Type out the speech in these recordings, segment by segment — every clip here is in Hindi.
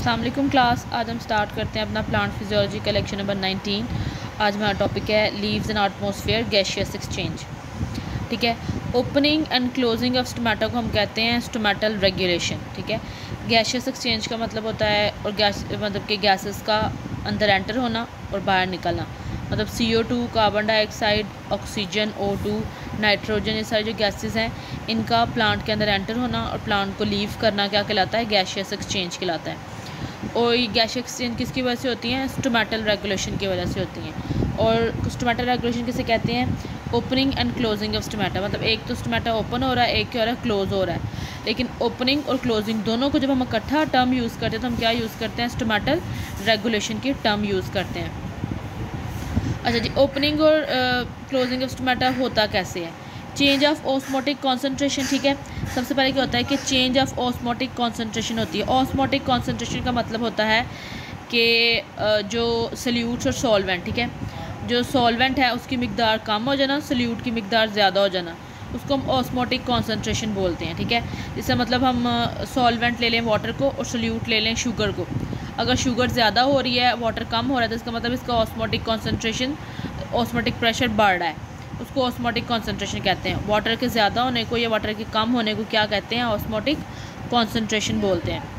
अस्सलाम वालेकुम क्लास। आज हम स्टार्ट करते हैं अपना प्लांट फिजियोलॉजी का लेक्चर नंबर 19। आज हमारा टॉपिक है leaves and atmosphere gaseous exchange. ठीक है, opening and closing of stomata को हम कहते हैं स्टोमेटल रेगुलेशन। ठीक है, गैसियस एक्सचेंज का मतलब होता है और गैस मतलब कि गैसेस का अंदर एंटर होना और बाहर निकलना। मतलब CO2, carbon dioxide, oxygen, O2, nitrogen, ये सारी जो गैसेस हैं इनका प्लांट के अंदर एंटर होना और प्लांट को लीव करना क्या कहलाता है? गैसियस एक्सचेंज कहलाता है। और ये गैसियस एक्सचेंज किसकी वजह से होती हैं? स्टोमेटल रेगुलेशन की वजह से होती हैं। और स्टोमेटल रेगुलेशन किसे कहते हैं? Opening and closing of stomata. मतलब एक तो स्टोमेटा ओपन हो रहा है, एक क्या हो रहा है? क्लोज हो रहा है। लेकिन ओपनिंग और क्लोजिंग दोनों को जब हम इकट्ठा टर्म यूज़ करते हैं तो हम क्या यूज़ करते हैं? स्टोमेटल रेगुलेशन की टर्म यूज़ करते हैं। अच्छा जी, ओपनिंग और क्लोजिंग ऑफ स्टोमेटा होता कैसे है? Change of osmotic concentration. ठीक है, सबसे पहले क्या होता है कि चेंज ऑफ ऑस्मोटिक कॉन्सेंट्रेशन होती है। ऑस्मोटिक कॉन्सेंट्रेशन का मतलब होता है कि जो सल्यूट्स और सॉल्वेंट, ठीक है, जो सॉल्वेंट है उसकी मिकदार कम हो जाना, सल्यूट की मिकदार ज़्यादा हो जाना, उसको हम ऑस्मोटिक कॉन्सेंट्रेशन बोलते हैं। ठीक है, इसका मतलब हम सॉल्वेंट ले लें वाटर को और सल्यूट ले लें शुगर को। अगर शुगर ज़्यादा हो रही है, वाटर कम हो रहा है, तो इसका मतलब इसका ऑस्मोटिक कॉन्सेंट्रेशन, ऑस्मोटिक प्रेशर बढ़ रहा है, उसको ऑस्मोटिक कॉन्सेंट्रेशन कहते हैं। वाटर के ज़्यादा होने को या वाटर के कम होने को क्या कहते हैं? ऑस्मोटिक कॉन्सेंट्रेशन बोलते हैं।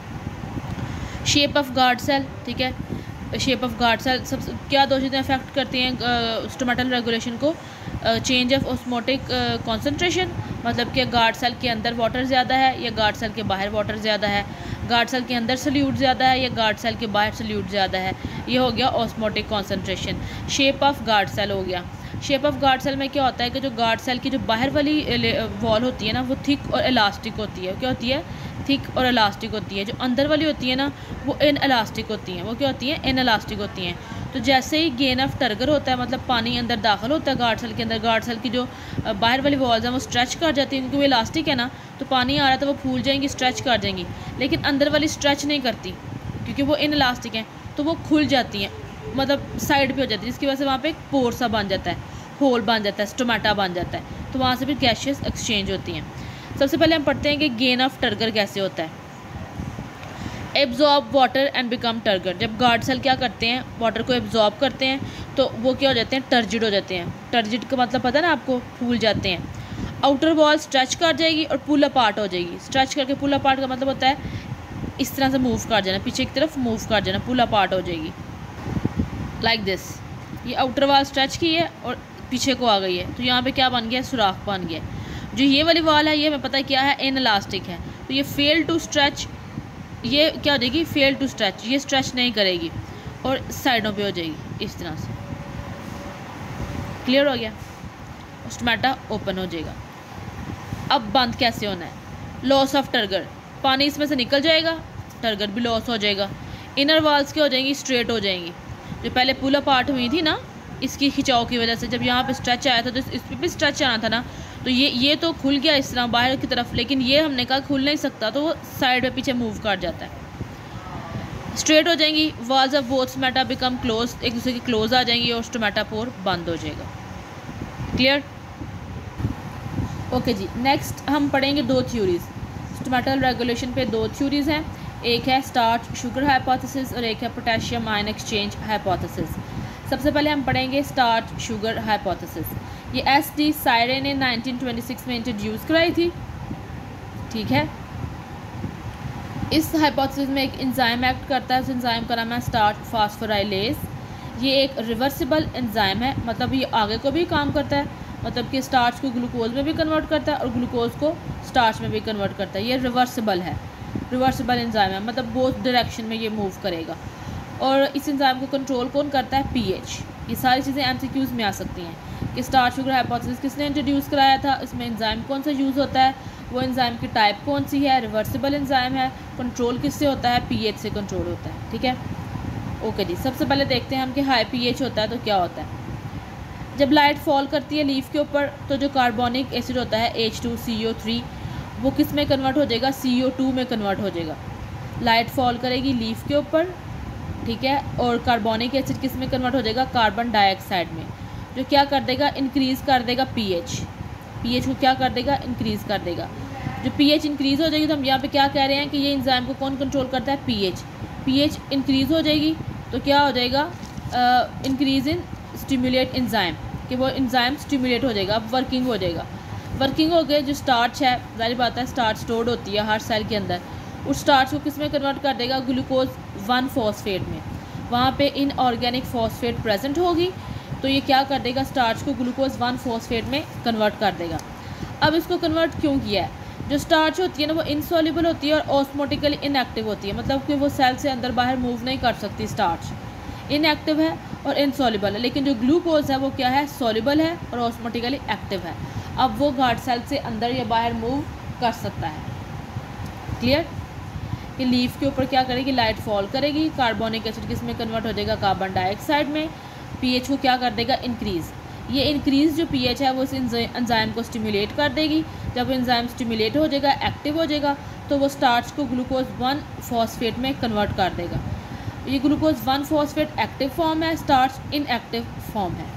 Shape of guard cell. ठीक है, शेप ऑफ गार्ड सेल सब क्या दो चीज़ें अफेक्ट करती हैं स्टोमेटल रेगुलेशन को? चेंज ऑफ ऑस्मोटिक कॉन्सेंट्रेशन, मतलब कि गार्ड सेल के अंदर वाटर ज़्यादा है या गार्ड सेल के बाहर वाटर ज़्यादा है, गार्ड सेल के अंदर सल्यूट ज़्यादा है या गार्ड सेल के बाहर सल्यूट ज़्यादा है, ये हो गया osmotic concentration. Shape of guard cell हो गया। शेप ऑफ गार्ड सेल में क्या होता है कि जो गार्ड सेल की जो बाहर वाली वॉल होती है ना, वो थिक और इलास्टिक होती है। क्या होती है? थिक और इलास्टिक होती है। जो अंदर वाली होती है ना, वो इन इलास्टिक होती हैं। वो क्या होती हैं? इन इलास्टिक होती हैं। तो जैसे ही गेन ऑफ टर्गर होता है, मतलब पानी अंदर दाखिल होता है गार्ड सेल के अंदर, गार्ड सेल की जो बाहर वाली वॉल्स हैं वो स्ट्रेच कर जाती हैं, क्योंकि वो इलास्टिक है ना, तो पानी आ रहा है तो वो फूल जाएंगी, स्ट्रेच कर जाएंगी। लेकिन अंदर वाली स्ट्रेच नहीं करती क्योंकि वो इन इलास्टिक हैं, तो वो खुल जाती हैं, मतलब साइड पे हो जाती है, जिसकी वजह से वहाँ पे एक पोर सा बन जाता है, होल बन जाता है, स्टोमेटा बन जाता है, तो वहाँ से भी गैसियस एक्सचेंज होती हैं। सबसे पहले हम पढ़ते हैं कि गेन ऑफ टर्गर कैसे होता है। Absorb water and become turgor. जब गार्ड सेल क्या करते हैं? वाटर को एब्जॉर्ब करते हैं तो वो क्या हो जाते हैं? टर्जिड हो जाते हैं। टर्जिड का मतलब पता है ना आपको? फूल जाते हैं। आउटर वॉल स्ट्रेच कर जाएगी और पुल अपार्ट हो जाएगी। स्ट्रेच करके पुल अपार्ट का मतलब होता है इस तरह से मूव कर जाना, पीछे की तरफ मूव कर जाना, पुल अपार्ट हो जाएगी लाइक दिस। ये आउटर वॉल स्ट्रेच की है और पीछे को आ गई है, तो यहाँ पे क्या बन गया? सुराख बन गया। जो ये वाली वॉल है, ये हमें पता है क्या है? इन इलास्टिक है, तो ये फेल टू स्ट्रेच, ये क्या हो जाएगी? फेल टू स्ट्रेच, ये स्ट्रेच नहीं करेगी और साइडों पे हो जाएगी इस तरह से। क्लियर हो गया? स्टोमेटा ओपन हो जाएगा। अब बंद कैसे होना है? लॉस ऑफ टर्गर, पानी इसमें से निकल जाएगा, टर्गर भी लॉस हो जाएगा। इनर वॉल्स क्या हो जाएंगी? स्ट्रेट हो जाएंगी। जो पहले पुल अपार्ट हुई थी ना, इसकी खिंचाव की वजह से, जब यहाँ पे स्ट्रेच आया था तो इस पर भी स्ट्रेच आना था ना, तो ये तो खुल गया इस तरह बाहर की तरफ, लेकिन ये हमने कहा खुल नहीं सकता, तो वो साइड पे पीछे मूव कर जाता है। स्ट्रेट हो जाएंगी। Walls of both stomata become close, एक दूसरे की क्लोज आ जाएंगी और स्टोमेटा पोर बंद हो जाएगा। क्लियर? ओके जी, नेक्स्ट हम पढ़ेंगे दो थ्योरीज। स्टोमेटल रेगुलेशन पे दो थ्योरीज हैं, एक है स्टार्च शुगर हाइपोथेसिस और एक है पोटेशियम आयन एक्सचेंज हाइपोथेसिस। सबसे पहले हम पढ़ेंगे स्टार्च शुगर हाइपोथेसिस। ये SD सायरे ने 1926 में इंट्रोड्यूस कराई थी। ठीक है, इस हाइपोथेसिस में एक एंजाइम एक्ट करता है, उस एंजाइम का नाम है स्टार्च फास्फोराइलेज। ये एक रिवर्सिबल एंजाइम है, मतलब ये आगे को भी काम करता है, मतलब कि स्टार्च को ग्लूकोज में भी कन्वर्ट करता है और ग्लूकोज को स्टार्च में भी कन्वर्ट करता है। ये रिवर्सिबल है, रिवर्सिबल एंजाइम है, मतलब बोथ डायरेक्शन में ये मूव करेगा। और इस एंजाइम को कंट्रोल कौन करता है? pH। ये सारी चीज़ें MCQs में आ सकती हैं कि स्टार्च शुगर हाइपोथेसिस किसने इंट्रोड्यूस कराया था, इसमें एंजाइम कौन सा यूज़ होता है, वो एंजाइम की टाइप कौन सी है, रिवर्सिबल एंजाइम है, कंट्रोल किससे होता है? pH से कंट्रोल होता है। ठीक है, ओके जी। सबसे पहले देखते हैं हम कि हाई pH होता है तो क्या होता है। जब लाइट फॉल करती है लीफ के ऊपर, तो जो कार्बोनिक एसिड होता है H2CO3, वो किस में कन्वर्ट हो जाएगा? CO2 में कन्वर्ट हो जाएगा। लाइट फॉल करेगी लीफ के ऊपर, ठीक है, और कार्बोनिक एसिड किस में कन्वर्ट हो जाएगा? कार्बन डाइऑक्साइड में, जो क्या कर देगा? इंक्रीज़ कर देगा pH। pH को क्या कर देगा? इंक्रीज़ कर देगा। जो pH इंक्रीज़ हो जाएगी तो हम यहाँ पे क्या कह रहे हैं कि ये एंजाइम को कौन कंट्रोल करता है, pH इंक्रीज़ हो जाएगी तो क्या हो जाएगा, इंक्रीज़ इन स्टिमुलेट एंजाइम, कि वो एंजाइम स्टिमुलेट हो जाएगा, अब वर्किंग हो जाएगा। वर्किंग हो गए, जो स्टार्च है जाहिर बात है स्टार्च स्टोर्ड होती है हर सेल के अंदर, उस स्टार्च को किस में कन्वर्ट कर देगा, ग्लूकोज 1 फॉस्फेट में। वहाँ पे इनऑर्गेनिक फॉस्फेट प्रेजेंट होगी तो ये क्या कर देगा, स्टार्च को ग्लूकोज 1 फॉस्फेट में कन्वर्ट कर देगा। अब इसको कन्वर्ट क्यों किया है, जो स्टार्च होती है ना वो इनसॉल्युबल होती है और ऑस्मोटिकली इनएक्टिव होती है, मतलब कि वो सेल से अंदर बाहर मूव नहीं कर सकती, स्टार्च इनएक्टिव है और इनसॉल्युबल है। लेकिन जो ग्लूकोज है वो क्या है, सॉल्युबल है और ऑस्मोटिकली एक्टिव है, अब वो गार्ड सेल से अंदर या बाहर मूव कर सकता है। क्लियर, कि लीफ के ऊपर क्या करेगी, लाइट फॉल करेगी, कार्बोनिक एसिड किस में कन्वर्ट हो जाएगा, कार्बन डाइऑक्साइड में। पीएच को क्या कर देगा, इंक्रीज़। ये इंक्रीज़ जो पीएच है वो इस एंजाइम को स्टिमुलेट कर देगी। जब एंजाइम स्टिमुलेट हो जाएगा, एक्टिव हो जाएगा, तो वो स्टार्च को ग्लूकोज 1 फॉस्फेट में कन्वर्ट कर देगा। ये ग्लूकोज 1 फॉस्फेट एक्टिव फॉर्म है, स्टार्च इनएक्टिव फॉर्म है।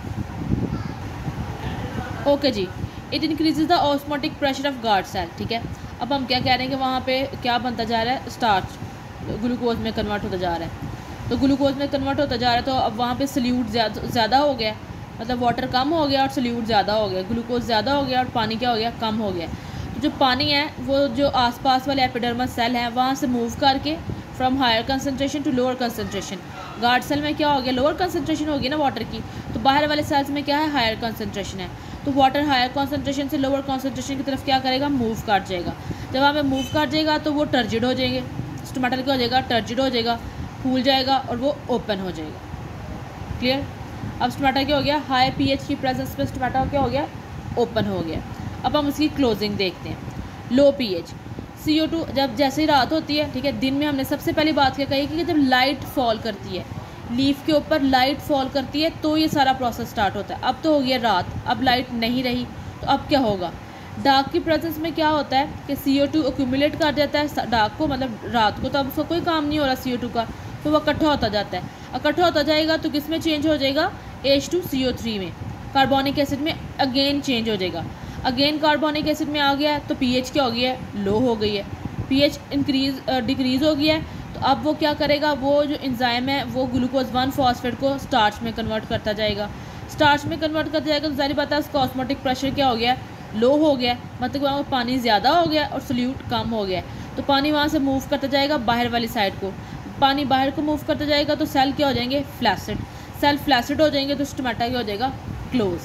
ओके जी, it increases the osmotic pressure of guard cell. ठीक है, अब हम क्या कह रहे हैं कि वहाँ पे क्या बनता जा रहा है, स्टार्च ग्लूकोज में कन्वर्ट होता जा रहा है। तो ग्लूकोज में कन्वर्ट होता जा रहा है तो अब वहाँ पे सल्यूट ज़्यादा हो गया, मतलब वाटर कम हो गया और सल्यूट ज़्यादा हो गया, ग्लूकोज ज़्यादा हो गया और पानी क्या हो गया, कम हो गया। तो जो पानी है वो जो आसपास वाले एपिडर्मस सेल हैं वहाँ से मूव करके from higher concentration to lower concentration, guard cell में क्या हो गया, लोअर कंसनट्रेशन होगी ना वाटर की, तो बाहर वाले सेल्स में क्या है, हायर कंसनट्रेशन है। तो वाटर हायर कंसनट्रेशन से लोअर कंसनट्रेशन की तरफ क्या करेगा, मूव कर जाएगा। जब वहाँ पे मूव कर जाएगा तो वो टर्जिड हो जाएंगे, स्टोमेटा क्या हो जाएगा, टर्जिड हो जाएगा, फूल जाएगा और वो ओपन हो जाएगा। क्लियर, अब स्टोमेटा क्या हो गया, हाई पीएच की प्रेजेंस में स्टोमेटा क्या हो गया, ओपन हो गया। अब हम उसकी क्लोजिंग देखते हैं। लो पीएच, CO2 जब जैसे ही रात होती है, ठीक है, दिन में हमने सबसे पहली बात क्या कही कि जब लाइट फॉल करती है, लीफ के ऊपर लाइट फॉल करती है तो ये सारा प्रोसेस स्टार्ट होता है। अब तो हो गया रात, अब लाइट नहीं रही तो अब क्या होगा, डार्क की प्रेजेंस में क्या होता है कि CO2 एक्यूमुलेट कर जाता है डार्क को, मतलब रात को तो अब उसका कोई काम नहीं हो रहा CO2 का, तो वह इकट्ठा होता जाता है। इकट्ठा होता जाएगा तो किस में चेंज हो जाएगा, H2CO3 में, कार्बोनिक एसिड में अगेन चेंज हो जाएगा। अगेन कार्बोनिक एसिड में आ गया तो पीएच क्या हो गया है, लो हो गई है, पीएच डिक्रीज़ हो गया है। तो अब वो क्या करेगा, वो जो एंजाइम है वो ग्लूकोज 1 फॉस्फेट को स्टार्च में कन्वर्ट करता जाएगा। स्टार्च में कन्वर्ट करता जाएगा तो जाहिर बात है उसका ऑस्मोटिक प्रेशर क्या हो गया, लो हो गया, मतलब वहाँ पानी ज़्यादा हो गया और सल्यूट कम हो गया। तो पानी वहाँ से मूव करता जाएगा बाहर वाली साइड को, पानी बाहर को मूव करता जाएगा तो सेल क्या हो जाएंगे, फ्लैसिड। सेल फ्लैसिड हो जाएंगे तो स्टोमेटा क्या हो जाएगा, क्लोज।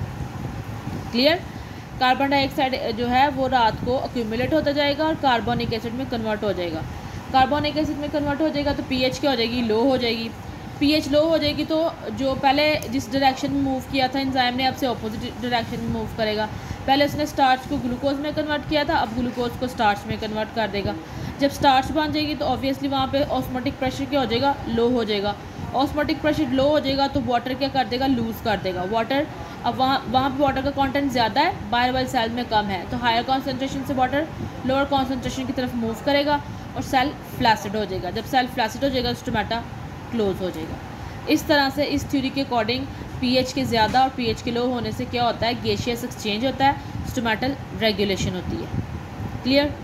क्लियर, कार्बन डाइऑक्साइड जो है वो रात को एक्यूमुलेट होता जाएगा और कार्बोनिक एसिड में कन्वर्ट हो जाएगा। कार्बोनिक एसिड में कन्वर्ट हो जाएगा तो पीएच क्या हो जाएगी, लो हो जाएगी। पीएच लो हो जाएगी तो जो पहले जिस डायरेक्शन में मूव किया था एंजाइम ने, अब से ऑपोजिट डायरेक्शन में मूव करेगा। पहले उसने स्टार्च को ग्लूकोज में कन्वर्ट किया था, अब ग्लूकोज को स्टार्च में कन्वर्ट कर देगा। जब स्टार्च बन जाएगी तो ऑब्वियसली वहाँ पे ऑस्मोटिक प्रेशर क्या हो जाएगा, लो हो जाएगा। ऑस्मोटिक प्रेशर लो हो जाएगा तो वाटर क्या कर देगा, लूज़ कर देगा वाटर। अब वहाँ पे वाटर का कंटेंट ज़्यादा है, बाहर वाले सेल में कम है, तो हायर कॉन्सेंट्रेशन से वाटर लोअर कॉन्सेंट्रेशन की तरफ मूव करेगा और सेल फ्लैसिड हो जाएगा। जब सेल फ्लैसिड हो जाएगा तो स्टोमेटा क्लोज हो जाएगा। इस तरह से इस थ्योरी के अकॉर्डिंग पीएच के ज़्यादा और पीएच के लो होने से क्या होता है, गैसियस एक्सचेंज होता है, स्टोमेटल रेगुलेशन होती है। Clear,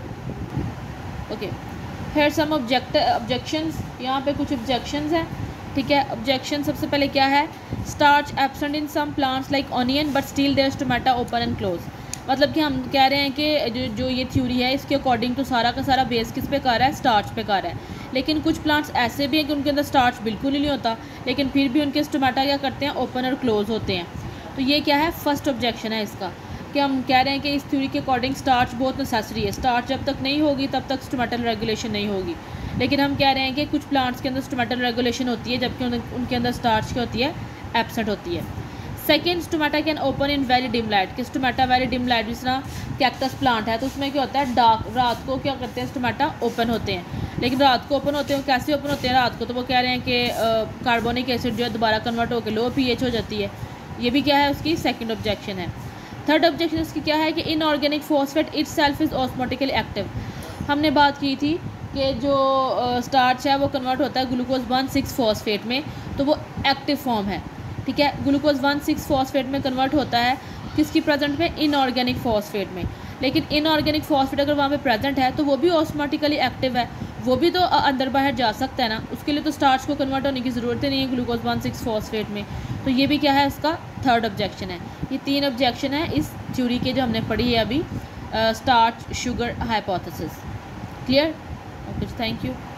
okay. Here some objections, यहाँ पे कुछ ऑब्जेक्शंस हैं। ठीक है, ऑब्जेक्शन सबसे पहले क्या है, starch absent in some plants like onion but still there stomata open and close. मतलब कि हम कह रहे हैं कि जो ये थ्योरी है इसके अकॉर्डिंग तो सारा का सारा बेस किस पे कर रहा है, स्टार्च पे कर रहा है। लेकिन कुछ प्लांट्स ऐसे भी हैं कि उनके अंदर स्टार्च बिल्कुल ही नहीं होता, लेकिन फिर भी उनके स्टोमेटा क्या करते हैं, ओपन और क्लोज होते हैं। तो ये क्या है, फर्स्ट ऑब्जेक्शन है इसका, कि हम कह रहे हैं कि इस थ्योरी के अकॉर्डिंग स्टार्च बहुत नेसेसरी है। स्टार्च जब तक नहीं होगी तब तक स्टोमेटल रेगुलेशन नहीं होगी। लेकिन हम कह रहे हैं कि कुछ प्लांट्स के अंदर स्टोमेटल रेगुलेशन होती है जबकि उनके अंदर स्टार्च क्या होती है, एब्सेंट होती है। Second, stomata can open in very dim light, कि स्टोमेटा वेरी डिम लाइट, जिस तरह कैक्टस प्लांट है तो उसमें क्या होता है, डार्क रात को क्या करते हैं, स्टोमेटा ओपन होते हैं। लेकिन रात को ओपन होते हैं, कैसे ओपन होते हैं रात को, तो वो कह रहे हैं कि कार्बोनिक एसिड जो है दोबारा कन्वर्ट होकर लो पीएच हो जाती है। ये भी क्या है, उसकी सेकेंड ऑब्जेक्शन है। थर्ड ऑब्जेक्शन इसकी क्या है कि inorganic phosphate itself is osmotically active. हमने बात की थी कि जो स्टार्च है वो कन्वर्ट होता है ग्लूकोज 1,6 फॉस्फेट में, तो वो एक्टिव फॉर्म है। ठीक है, ग्लूकोज 1,6 फॉस्फेट में कन्वर्ट होता है किसकी प्रेजेंट में, इनऑर्गेनिक फॉस्फेट में। लेकिन इनऑर्गेनिक फॉस्फेट अगर वहाँ पे प्रेजेंट है तो वो भी ऑस्मोटिकली एक्टिव है, वो भी तो अंदर बाहर जा सकता है ना, उसके लिए तो स्टार्च को कन्वर्ट होने की ज़रूरत ही नहीं है ग्लूकोज 1,6 फॉस्फेट में। तो ये भी क्या है, इसका थर्ड ऑब्जेक्शन है। ये 3 ऑब्जेक्शन है इस थ्योरी के जो हमने पढ़ी है अभी, starch sugar hypothesis. Clear? Okay, thank you.